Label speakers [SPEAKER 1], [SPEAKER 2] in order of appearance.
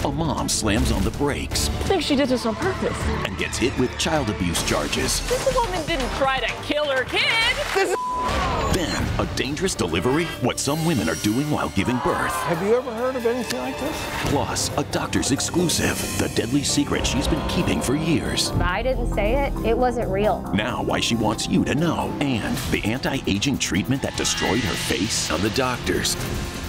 [SPEAKER 1] A mom slams on the brakes
[SPEAKER 2] I think she did this on purpose.
[SPEAKER 1] and gets hit with child abuse charges.
[SPEAKER 2] This woman didn't try to kill her kid.
[SPEAKER 1] Then, a dangerous delivery? What some women are doing while giving birth.
[SPEAKER 3] Have you ever heard of anything like this?
[SPEAKER 1] Plus, a doctor's exclusive. The deadly secret she's been keeping for years.
[SPEAKER 4] If I didn't say it, it wasn't real.
[SPEAKER 1] Now, why she wants you to know. And the anti-aging treatment that destroyed her face on the doctors.